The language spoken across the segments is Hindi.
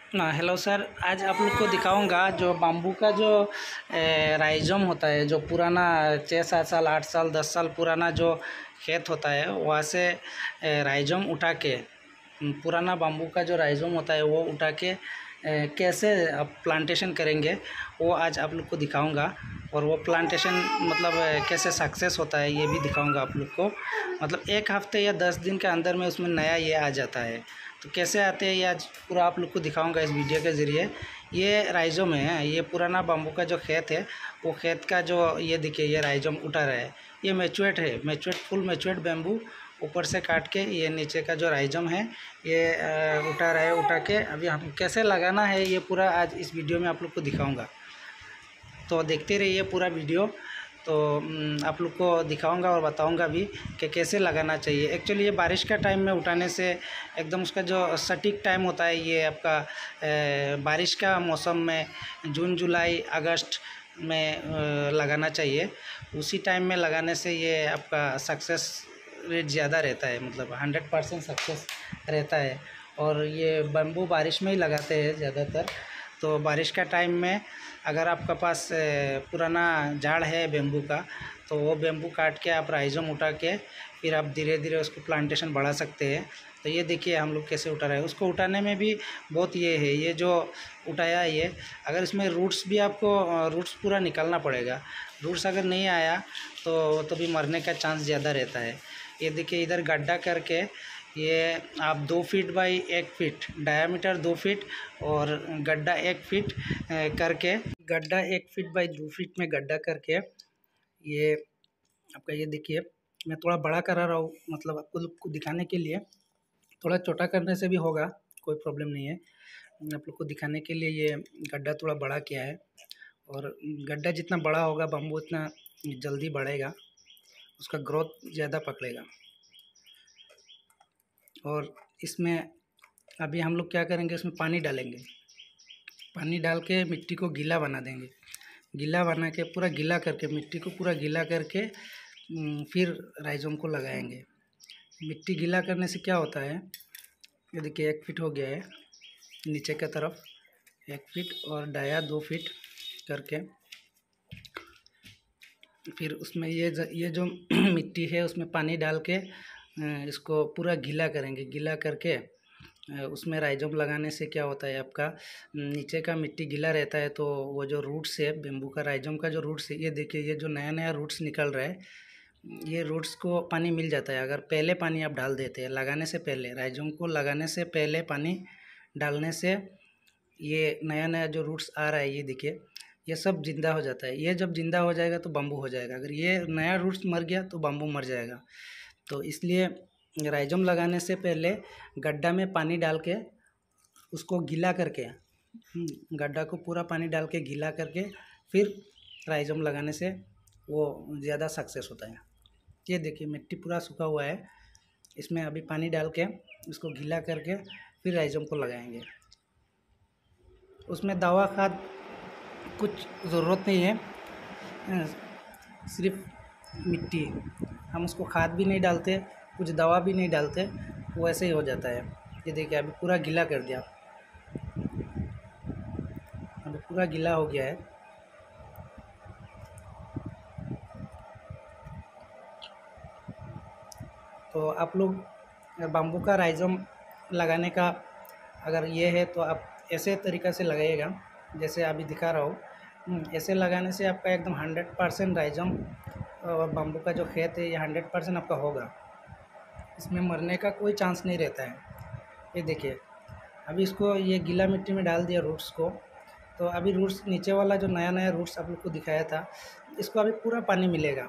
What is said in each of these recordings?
हेलो सर, आज आप लोग को दिखाऊंगा जो बाम्बू का जो राइजोम होता है, जो पुराना 6-7 साल 8 साल 10 साल पुराना जो खेत होता है वहाँ से राइजोम उठा के पुराना बाम्बू का जो राइजोम होता है वो उठा के कैसे आप प्लांटेशन करेंगे वो आज आप लोग को दिखाऊंगा। और वो प्लांटेशन मतलब कैसे सक्सेस होता है ये भी दिखाऊंगा आप लोग को। मतलब 1 हफ्ते या 10 दिन के अंदर में उसमें नया ये आ जाता है। तो कैसे आते हैं ये आज पूरा आप लोग को दिखाऊंगा इस वीडियो के ज़रिए। ये राइजोम है, ये पुराना बाम्बू का जो खेत है वो खेत का जो ये देखिए ये राइजोम उठा रहा है। ये मैच्योर्ड है, मैच्योर्ड फुल मैच्योर्ड बैम्बू ऊपर से काट के ये नीचे का जो राइजोम है ये उठा रहा है। उठा के अभी हम कैसे लगाना है ये पूरा आज इस वीडियो में आप लोग को दिखाऊंगा। तो देखते रहिए पूरा वीडियो। तो आप लोग को दिखाऊंगा और बताऊंगा भी कि कैसे लगाना चाहिए। एक्चुअली ये बारिश का टाइम में उठाने से एकदम उसका जो सटीक टाइम होता है ये आपका बारिश का मौसम में जून जुलाई अगस्त में लगाना चाहिए। उसी टाइम में लगाने से ये आपका सक्सेस रेट ज़्यादा रहता है, मतलब 100% सक्सेस रहता है। और ये बम्बू बारिश में ही लगाते हैं ज़्यादातर। तो बारिश का टाइम में अगर आपका पास पुराना झाड़ है बेम्बू का तो वो बेम्बू काट के आप राइजोम उठा के फिर आप धीरे धीरे उसको प्लांटेशन बढ़ा सकते हैं। तो ये देखिए हम लोग कैसे उठा रहे हैं। उसको उठाने में भी बहुत ये है, ये जो उठाया है ये अगर इसमें रूट्स भी आपको रूट्स पूरा निकालना पड़ेगा। रूट्स अगर नहीं आया तो भी मरने का चांस ज़्यादा रहता है। ये देखिए इधर गड्ढा करके ये आप 2 feet by 1 feet diameter 2 feet और गड्ढा 1 फीट करके गड्ढा 1 फीट बाई 2 फीट में गड्ढा करके ये आपका ये देखिए मैं थोड़ा बड़ा करा रहा हूँ, मतलब आपको लोग को दिखाने के लिए। थोड़ा छोटा करने से भी होगा, कोई प्रॉब्लम नहीं है। आप लोग को दिखाने के लिए ये गड्ढा थोड़ा बड़ा किया है। और गड्ढा जितना बड़ा होगा बम्बू उतना जल्दी बढ़ेगा, उसका ग्रोथ ज़्यादा पकड़ेगा। और इसमें अभी हम लोग क्या करेंगे, इसमें पानी डालेंगे। पानी डाल के मिट्टी को गीला बना देंगे। गीला बना के पूरा गीला करके मिट्टी को पूरा गीला करके फिर राइजोम को लगाएंगे। मिट्टी गीला करने से क्या होता है, ये देखिए 1 फीट हो गया है नीचे की तरफ 1 फीट और डाया 2 फीट करके। फिर उसमें ये जो मिट्टी है उसमें पानी डाल के इसको पूरा गीला करेंगे। गीला करके उसमें राइजोम लगाने से क्या होता है, आपका नीचे का मिट्टी गीला रहता है तो वो जो रूट्स है बेम्बू का राइजोम का जो रूट्स है, ये देखिए ये जो नया नया रूट्स निकल रहा है ये रूट्स को पानी मिल जाता है। अगर पहले पानी आप डाल देते हैं लगाने से पहले, राइजोम को लगाने से पहले पानी डालने से ये नया नया जो रूट्स आ रहा है ये देखिए ये सब जिंदा हो जाता है। ये जब जिंदा हो जाएगा तो बम्बू हो जाएगा। अगर ये नया रूट्स मर गया तो बम्बू मर जाएगा। तो इसलिए राइजोम लगाने से पहले गड्ढा में पानी डाल के उसको गीला करके गड्ढा को पूरा पानी डाल के गीला करके फिर राइजोम लगाने से वो ज़्यादा सक्सेस होता है। ये देखिए मिट्टी पूरा सूखा हुआ है, इसमें अभी पानी डाल के इसको गीला करके फिर राइजोम को लगाएंगे। उसमें दवा खाद कुछ ज़रूरत नहीं है, सिर्फ मिट्टी। हम उसको खाद भी नहीं डालते, कुछ दवा भी नहीं डालते, वो ऐसे ही हो जाता है। ये देखिए अभी पूरा गीला कर दिया, अभी पूरा गीला हो गया है। तो आप लोग बाम्बू का राइजोम लगाने का अगर ये है तो आप ऐसे तरीक़ा से लगाइएगा जैसे अभी दिखा रहा हूँ। ऐसे लगाने से आपका एकदम 100% राइजोम और बाम्बू का जो खेत है ये 100% आपका होगा। इसमें मरने का कोई चांस नहीं रहता है। ये देखिए अभी इसको ये गीला मिट्टी में डाल दिया रूट्स को। तो अभी रूट्स नीचे वाला जो नया नया रूट्स आप लोग को दिखाया था इसको अभी पूरा पानी मिलेगा।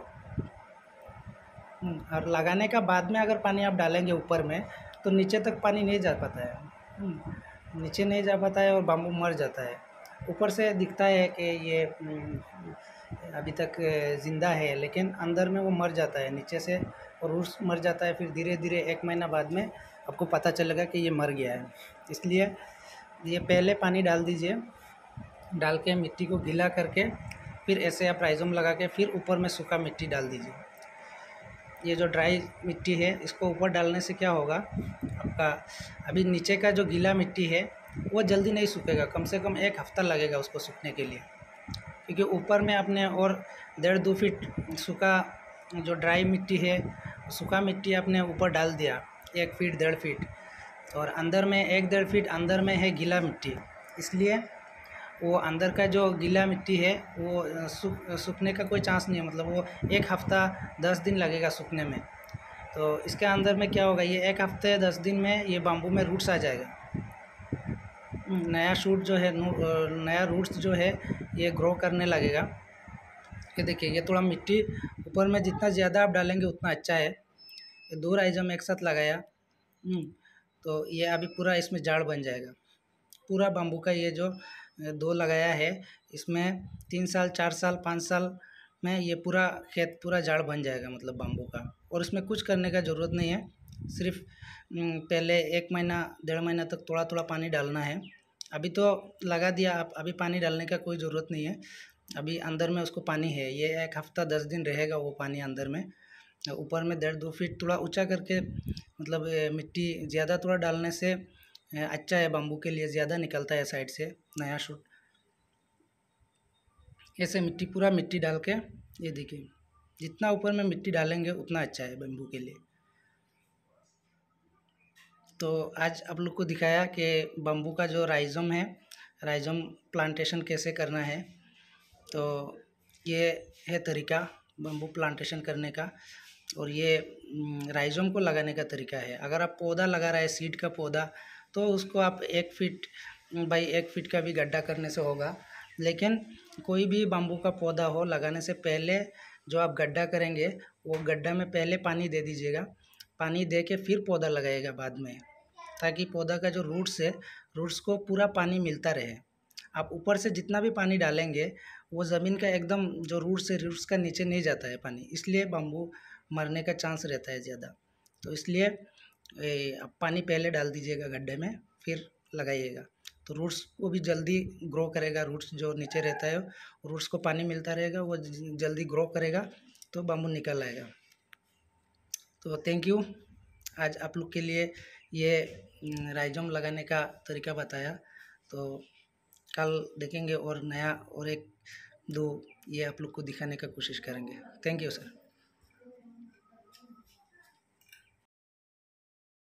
और लगाने का बाद में अगर पानी आप डालेंगे ऊपर में तो नीचे तक पानी नहीं जा पाता है, नीचे नहीं जा पाता है और बाम्बू मर जाता है। ऊपर से दिखता है कि ये अभी तक ज़िंदा है लेकिन अंदर में वो मर जाता है नीचे से, और रूट्स मर जाता है। फिर धीरे धीरे 1 महीना बाद में आपको पता चलेगा कि ये मर गया है। इसलिए ये पहले पानी डाल दीजिए, डाल के मिट्टी को गीला करके फिर ऐसे आप राइजोम लगा के फिर ऊपर में सूखा मिट्टी डाल दीजिए। ये जो ड्राई मिट्टी है इसको ऊपर डालने से क्या होगा, आपका अभी नीचे का जो गीला मिट्टी है वो जल्दी नहीं सूखेगा, कम से कम 1 हफ़्ता लगेगा उसको सूखने के लिए, क्योंकि ऊपर में आपने और 1.5-2 फीट सूखा जो ड्राई मिट्टी है, सूखा मिट्टी आपने ऊपर डाल दिया 1 फीट 1.5 फीट, और अंदर में 1-1.5 फीट अंदर में है गीला मिट्टी, इसलिए वो अंदर का जो गीला मिट्टी है वो सूखने का कोई चांस नहीं है, मतलब वो 1 हफ़्ता 10 दिन लगेगा सूखने में। तो इसके अंदर में क्या होगा, ये 1 हफ़्ते 10 दिन में ये बाम्बू में रूट्स आ जाएगा, नया शूट जो है नया रूट्स जो है ये ग्रो करने लगेगा। ये देखिए, ये थोड़ा मिट्टी ऊपर में जितना ज़्यादा आप डालेंगे उतना अच्छा है। ये 2 राइजम एक साथ लगाया, तो ये अभी पूरा इसमें झाड़ बन जाएगा। पूरा बाम्बू का ये जो 2 लगाया है, इसमें 3 साल 4 साल 5 साल में ये पूरा खेत पूरा झाड़ बन जाएगा, मतलब बाम्बू का। और इसमें कुछ करने का ज़रूरत नहीं है, सिर्फ पहले 1 महीना 1.5 महीना तक थोड़ा थोड़ा पानी डालना है। अभी तो लगा दिया आप, अभी पानी डालने का कोई ज़रूरत नहीं है, अभी अंदर में उसको पानी है, ये 1 हफ़्ता 10 दिन रहेगा वो पानी अंदर में। ऊपर में 1.5-2 फीट थोड़ा ऊंचा करके, मतलब मिट्टी ज़्यादा थोड़ा डालने से अच्छा है, बाम्बू के लिए ज़्यादा निकलता है साइड से नया शूट। ऐसे मिट्टी पूरा मिट्टी डाल के, ये देखिए जितना ऊपर में मिट्टी डालेंगे उतना अच्छा है बाम्बू के लिए। तो आज आप लोग को दिखाया कि बाम्बू का जो राइज़म है, राइज़म प्लांटेशन कैसे करना है। तो ये है तरीका बाम्बू प्लांटेशन करने का, और ये राइज़म को लगाने का तरीका है। अगर आप पौधा लगा रहे हैं, सीड का पौधा, तो उसको आप 1 फीट बाई 1 फीट का भी गड्ढा करने से होगा। लेकिन कोई भी बाम्बू का पौधा हो, लगाने से पहले जो आप गड्ढा करेंगे, वो गड्ढा में पहले पानी दे दीजिएगा, पानी दे के फिर पौधा लगाइएगा बाद में, ताकि पौधा का जो रूट्स है, रूट्स को पूरा पानी मिलता रहे। आप ऊपर से जितना भी पानी डालेंगे, वो ज़मीन का एकदम जो रूट्स है, रूट्स का नीचे नहीं जाता है पानी, इसलिए बाम्बू मरने का चांस रहता है ज़्यादा। तो इसलिए आप पानी पहले डाल दीजिएगा गड्ढे में, फिर लगाइएगा, तो रूट्स को भी जल्दी ग्रो करेगा। रूट्स जो नीचे रहता है, रूट्स को पानी मिलता रहेगा, वो जल्दी ग्रो करेगा, तो बाम्बू निकल आएगा। तो थैंक यू, आज आप लोग के लिए ये राइज़म लगाने का तरीका बताया। तो कल देखेंगे और नया और 1-2 ये आप लोग को दिखाने का कोशिश करेंगे। Thank you sir.